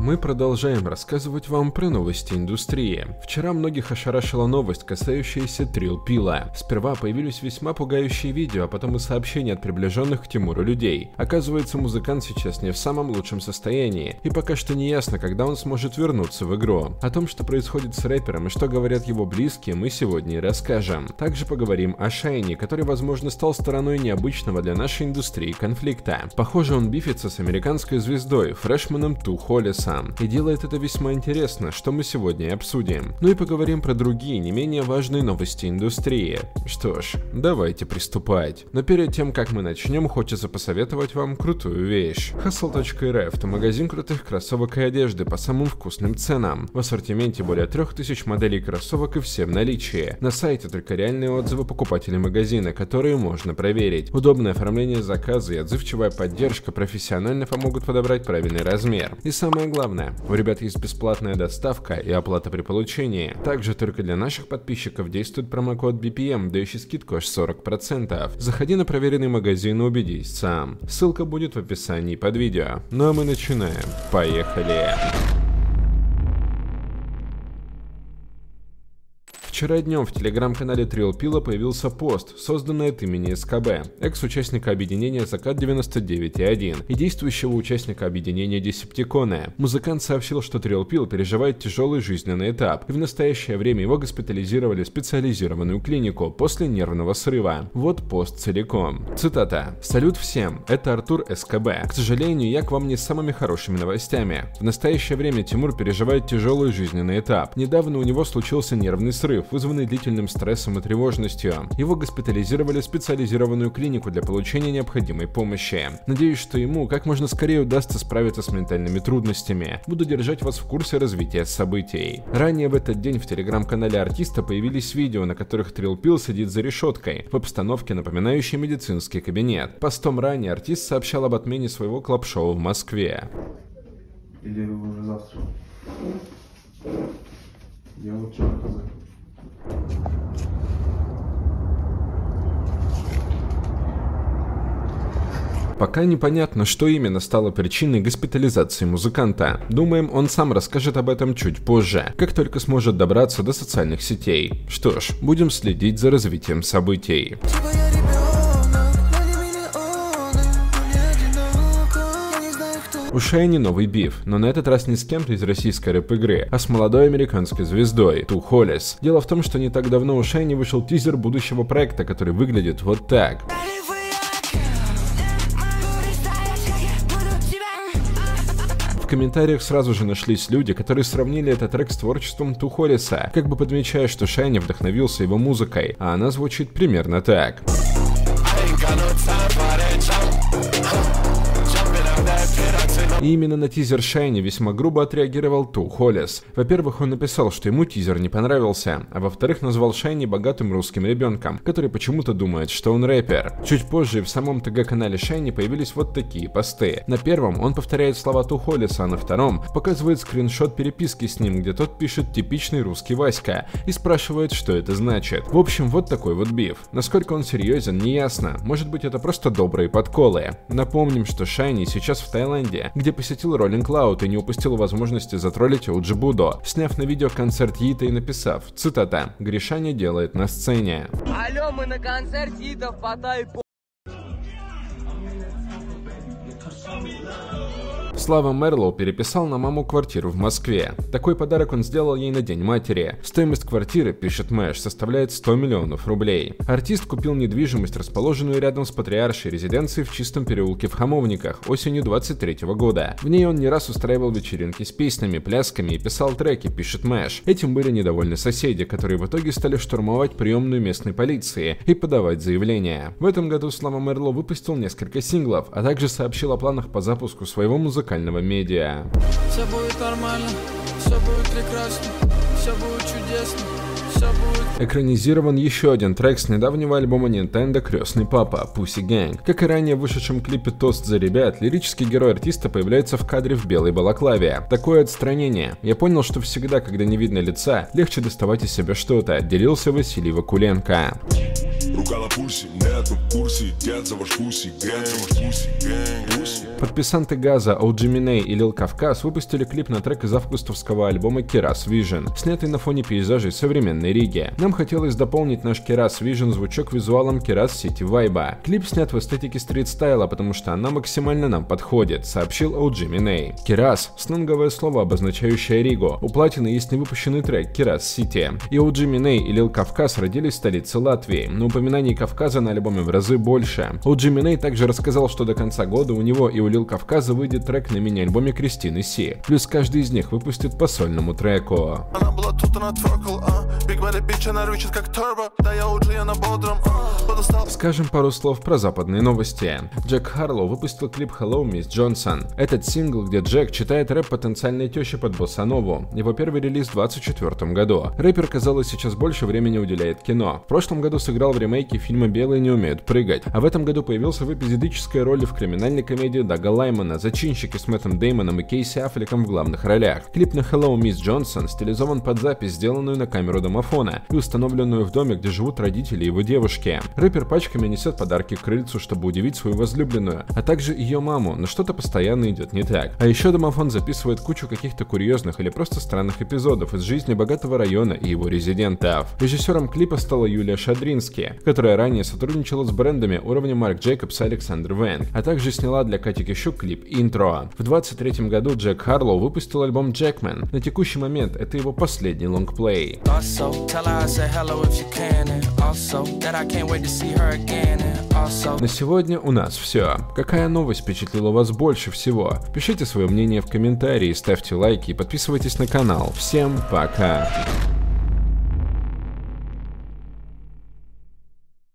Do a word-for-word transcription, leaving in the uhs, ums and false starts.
Мы продолжаем рассказывать вам про новости индустрии. Вчера многих ошарашила новость, касающаяся Trill Pilla. Сперва появились весьма пугающие видео, а потом и сообщения от приближенных к Тимуру людей. Оказывается, музыкант сейчас не в самом лучшем состоянии, и пока что не ясно, когда он сможет вернуться в игру. О том, что происходит с рэпером и что говорят его близкие, мы сегодня и расскажем. Также поговорим о Шайни, который, возможно, стал стороной необычного для нашей индустрии конфликта. Похоже, он бифится с американской звездой, фрешменом Ту Холлисом. И делает это весьма интересно, что мы сегодня и обсудим. Ну и поговорим про другие, не менее важные новости индустрии. Что ж, давайте приступать. Но перед тем, как мы начнем, хочется посоветовать вам крутую вещь. Hustle точка эр эф – это магазин крутых кроссовок и одежды по самым вкусным ценам. В ассортименте более трех тысяч моделей кроссовок и все в наличии. На сайте только реальные отзывы покупателей магазина, которые можно проверить. Удобное оформление заказа и отзывчивая поддержка профессионально помогут подобрать правильный размер. И самое главное, Главное, у ребят есть бесплатная доставка и оплата при получении. Также только для наших подписчиков действует промокод би пи эм, дающий скидку аж сорок процентов. Заходи на проверенный магазин и убедись сам. Ссылка будет в описании под видео. Ну а мы начинаем. Поехали! Вчера днем в телеграм-канале Trill Pilla появился пост, созданный от имени эс ка бэ, экс-участника объединения Закат девяносто девять и один и действующего участника объединения Десептиконы. Музыкант сообщил, что Trill Pilla переживает тяжелый жизненный этап, и в настоящее время его госпитализировали в специализированную клинику после нервного срыва. Вот пост целиком. Цитата. «Салют всем, это Артур эс ка бэ. К сожалению, я к вам не с самыми хорошими новостями. В настоящее время Тимур переживает тяжелый жизненный этап. Недавно у него случился нервный срыв, вызванный длительным стрессом и тревожностью. Его госпитализировали в специализированную клинику для получения необходимой помощи. Надеюсь, что ему как можно скорее удастся справиться с ментальными трудностями. Буду держать вас в курсе развития событий». Ранее в этот день в телеграм-канале артиста появились видео, на которых Trill Pilla сидит за решеткой, в обстановке, напоминающей медицинский кабинет. Постом ранее артист сообщал об отмене своего клаб-шоу в Москве. Или уже завтра? Я вот что сказать. Пока непонятно, что именно стало причиной госпитализации музыканта. Думаем, он сам расскажет об этом чуть позже, как только сможет добраться до социальных сетей. Что ж, будем следить за развитием событий. У Шайни новый биф, но на этот раз не с кем-то из российской рэп-игры, а с молодой американской звездой Ту Холлис. Дело в том, что не так давно у Шайни вышел тизер будущего проекта, который выглядит вот так. В комментариях сразу же нашлись люди, которые сравнили этот трек с творчеством Ту Холлиса, как бы подмечая, что Шайни вдохновился его музыкой, а она звучит примерно так. И именно на тизер Шайни весьма грубо отреагировал Ту Холлис. Во-первых, он написал, что ему тизер не понравился, а во-вторых, назвал Шайни богатым русским ребенком, который почему-то думает, что он рэпер. Чуть позже в самом ТГ-канале Шайни появились вот такие посты. На первом он повторяет слова Ту Холлиса, а на втором показывает скриншот переписки с ним, где тот пишет «типичный русский Васька» и спрашивает, что это значит. В общем, вот такой вот биф. Насколько он серьезен, не ясно. Может быть, это просто добрые подколы. Напомним, что Шайни сейчас в Таиланде, где посетил Rolling Loud и не упустил возможности затроллить Оджи Будо, сняв на видео концерт Йита и написав, цитата, «Гришаня делает на сцене». Алло, мы на концерте Йита в Паттайе. Слава Мерлоу переписал на маму квартиру в Москве. Такой подарок он сделал ей на День матери. Стоимость квартиры, пишет Мэш, составляет сто миллионов рублей. Артист купил недвижимость, расположенную рядом с патриаршей резиденцией в Чистом переулке в Хамовниках осенью двадцать третьего года. В ней он не раз устраивал вечеринки с песнями, плясками и писал треки, пишет Мэш. Этим были недовольны соседи, которые в итоге стали штурмовать приемную местной полиции и подавать заявления. В этом году Слава Мерлоу выпустил несколько синглов, а также сообщил о планах по запуску своего музыкального медиа. Все будет нормально, все будет прекрасно, все будет чудесно, все будет... Экранизирован еще один трек с недавнего альбома Nintendo «Крестный папа» Pussy Gang. Как и ранее в вышедшем клипе «Тост за ребят», лирический герой артиста появляется в кадре в белой балаклаве. Такое отстранение. Я понял, что всегда, когда не видно лица, легче доставать из себя что-то, делился Василий Вакуленко. Ругала пуси, нет, в курсе, дед за ваш пуси, гэнг, Подписанты Газа, о джи Minaj и Lil Kavkaz выпустили клип на трек из августовского альбома Keras Vision, снятый на фоне пейзажей современной Риги. Нам хотелось дополнить наш Keras Vision звучок визуалом Keras City вайба. Клип снят в эстетике стрит-стайла, потому что она максимально нам подходит, сообщил о джи Minaj. Keras — сленговое слово, обозначающее Ригу. У Платины есть невыпущенный трек Keras City. И о джи Minaj и Lil Kavkaz родились в столице Латвии, но упоминаний Кавказа на альбоме в разы больше. о джи Minaj также рассказал, что до конца года у него и у Lil Kavkaz выйдет трек на мини-альбоме Кристины Си. Плюс каждый из них выпустит по сольному треку. Она была тут, она тверкал, а Big Body Bitch, она рычит как турбо. Да я о джи, я на бодром, а Скажем пару слов про западные новости. Джек Харлоу выпустил клип Hello Miss Johnson. Этот сингл, где Джек читает рэп потенциальной тещи под боссанову. Его первый релиз в двадцать четвёртом году. Рэпер, казалось, сейчас больше времени уделяет кино. В прошлом году сыграл в ремейке фильма «Белые не умеют прыгать», а в этом году появился в эпизодической роли в криминальной комедии Дага Лаймана «Зачинщики» с Мэттом Деймоном и Кейси Аффлеком в главных ролях. Клип на Hello Miss Johnson стилизован под запись, сделанную на камеру домофона и установленную в доме, где живут родители его девушки. Рэпер пачками несет подарки к крыльцу, чтобы удивить свою возлюбленную, а также ее маму, но что-то постоянно идет не так. А еще домофон записывает кучу каких-то курьезных или просто странных эпизодов из жизни богатого района и его резидентов. Режиссером клипа стала Юлия Шадрински, которая ранее сотрудничала с брендами уровня Марк Джейкобс и Александр Вэнг, а также сняла для Кати Кищук клип «Интро». В двадцать третьем году Джек Харлоу выпустил альбом «Jackman». На текущий момент это его последний лонгплей. На сегодня у нас все. Какая новость впечатлила вас больше всего? Пишите свое мнение в комментарии, ставьте лайки и подписывайтесь на канал. Всем пока!